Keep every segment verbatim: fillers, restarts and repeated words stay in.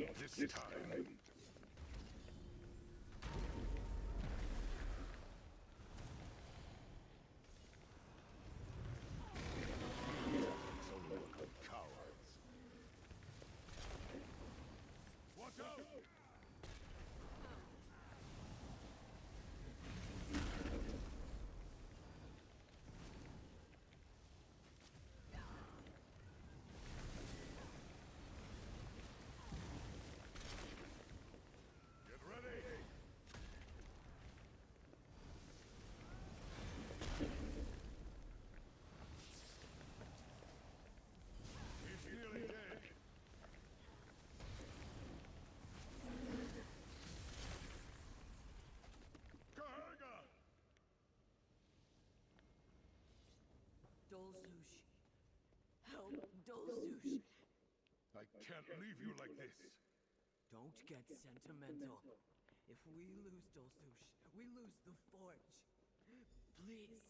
this time. It's only the cowards. Watch out! Dolzush. Help, Dolzush. I can't leave you like this. Don't get sentimental. If we lose Dolzush, we lose the Forge. Please.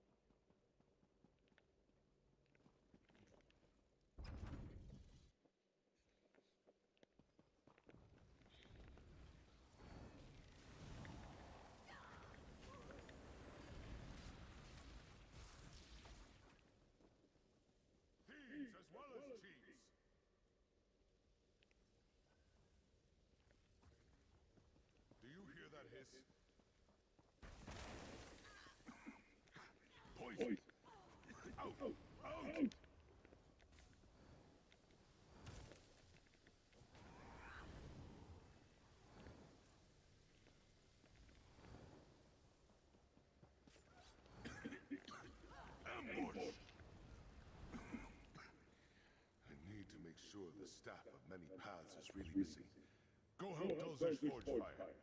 Thieves as well as chiefs. Do you hear that hiss? Poison! Out! Out! Ambush! I need to make sure the staff of many paths is really missing. Go help Dozer's forge fire.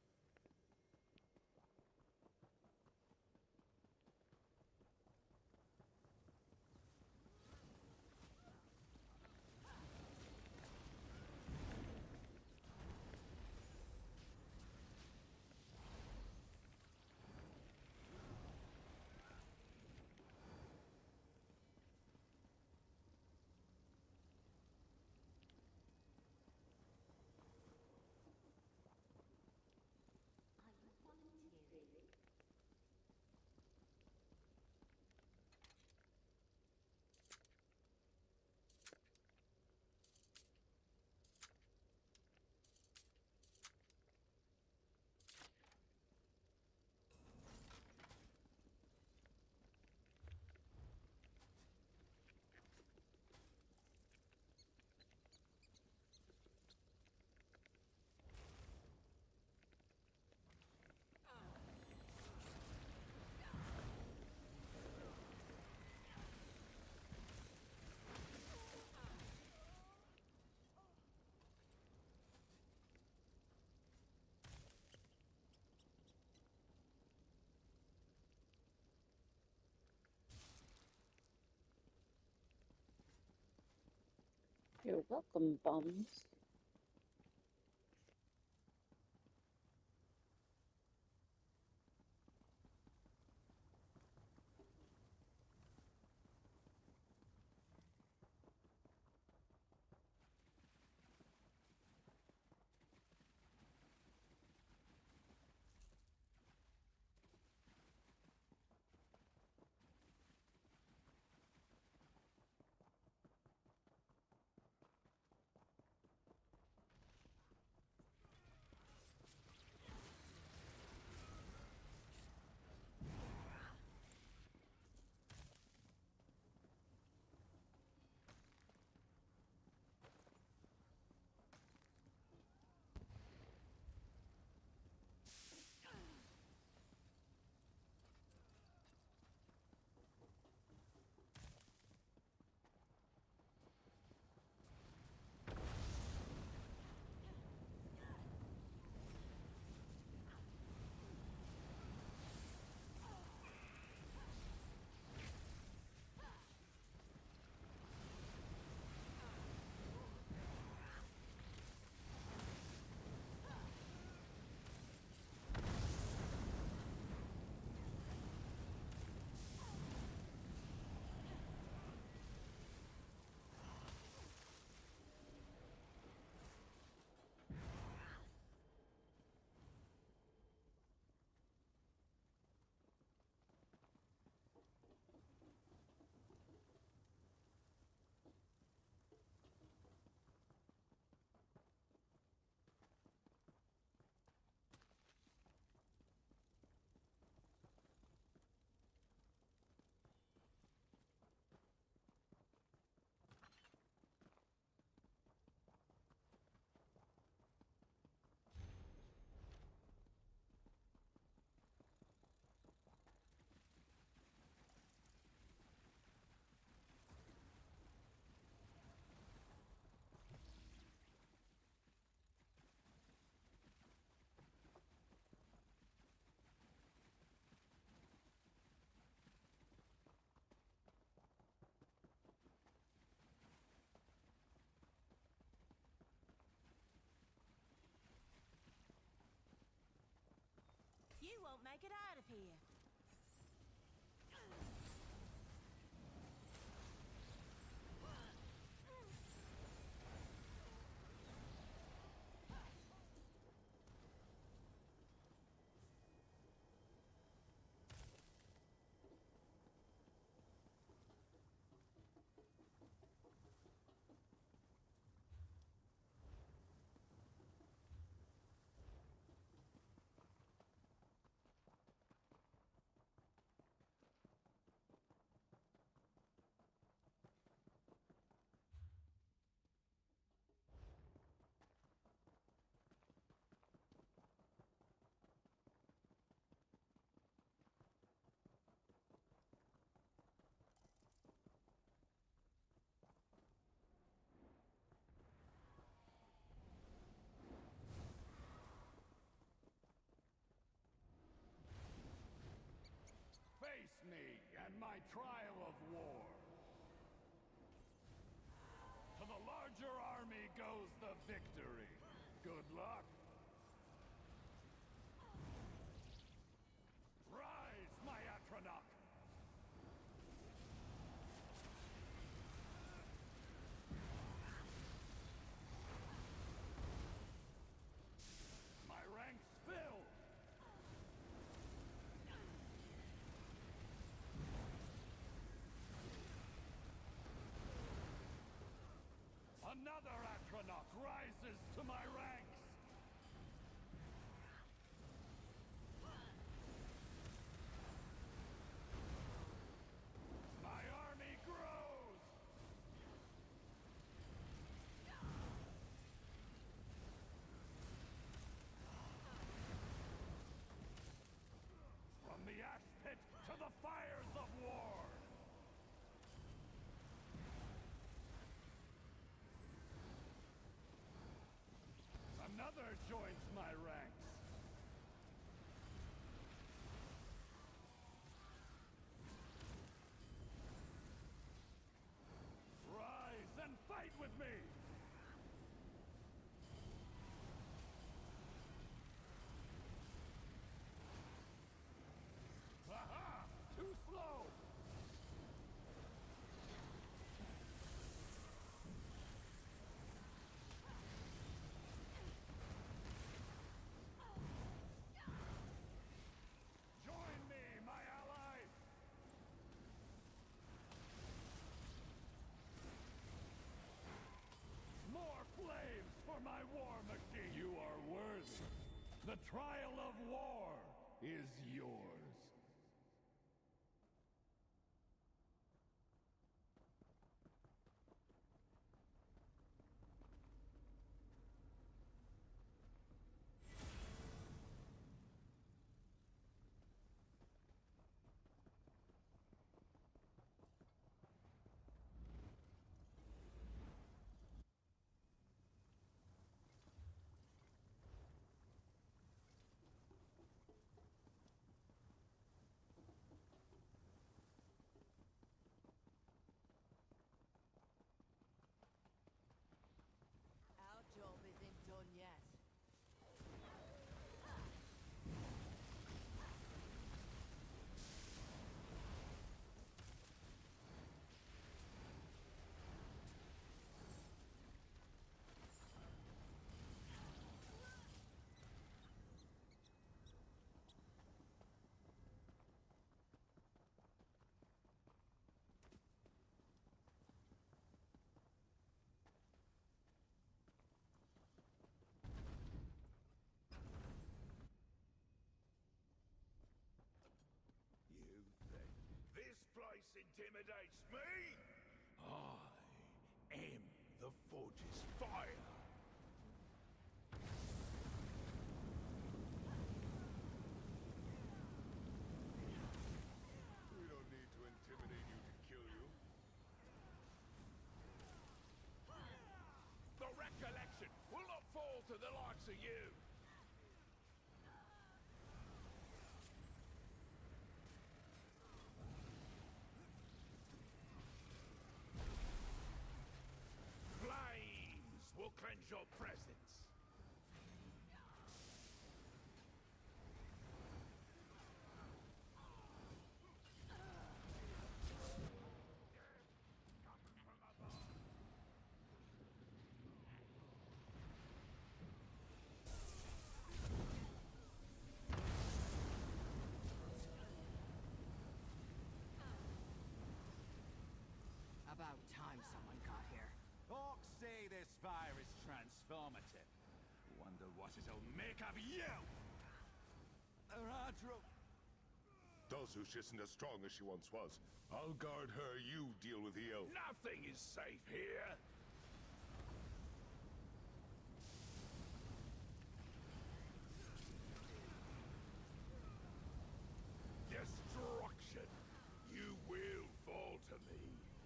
You're welcome, bums. here. Face me and my trial of war. To the larger army goes the victory. Good luck. Rise, my Atronach! My ranks fill! Another Atronach rises to my ranks! My army grows! From the ash pit to the fires of war! Another joins my ranks. Rise and fight with me! Aha! Too slow! Join me, my ally! More flames for my war machine! You are worthy. The trial of war is yours. Our job isn't done yet. You think this place intimidates me? I am the Forge's fire. We don't need to intimidate you to kill you. The recollection will not fall to the likes of you. Flames will cleanse your presence. fire is transformative. Wonder what it'll make of you! Aradro! Dulzush isn't as strong as she once was. I'll guard her, you deal with the elf. Nothing is safe here! Destruction! You will fall to me.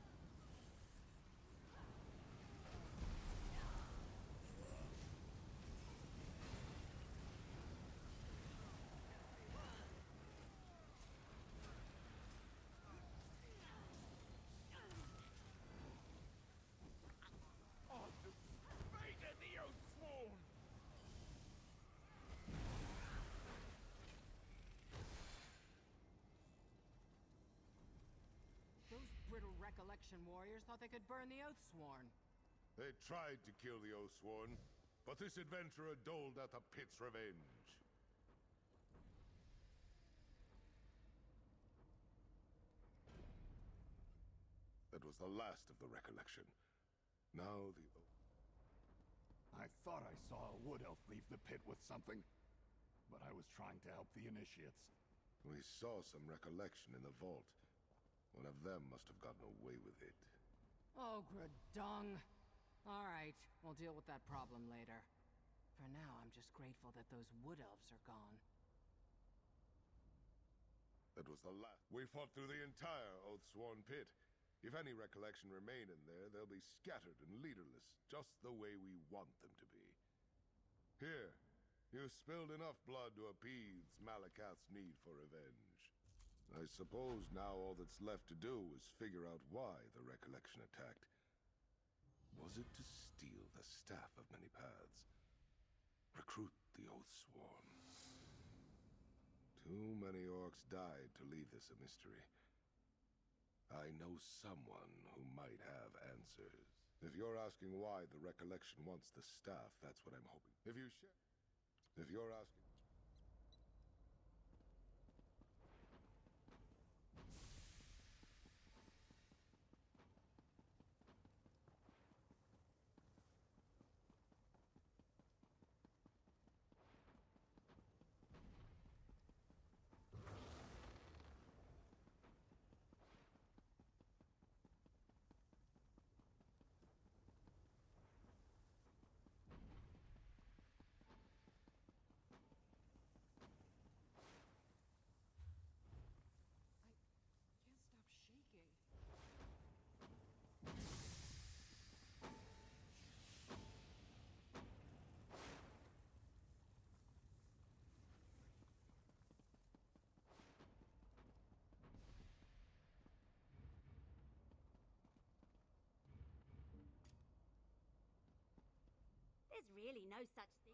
Oh, the fate of the Oathsworn! Those brittle recollection warriors thought they could burn the Oathsworn. They tried to kill the Oathsworn, but this adventurer doled out the pit's revenge. That was the last of the recollection. Now the... I thought I saw a wood elf leave the pit with something, but I was trying to help the initiates. We saw some recollection in the vault. One of them must have gotten away with it. Oh, Gradung. All right, we'll deal with that problem later. For now, I'm just grateful that those wood elves are gone. That was the last. We fought through the entire Oathsworn pit. If any recollection remain in there, they'll be scattered and leaderless, just the way we want them to be. Here, you spilled enough blood to appease Malakath's need for revenge. I suppose now all that's left to do is figure out why the recollection attacked. Was it to steal the Staff of Many Paths? Recruit the Oathsworn? Too many orcs died to leave this a mystery. I know someone who might have answers. If you're asking why the recollection wants the staff, that's what I'm hoping. If you share... If you're asking... There's really no such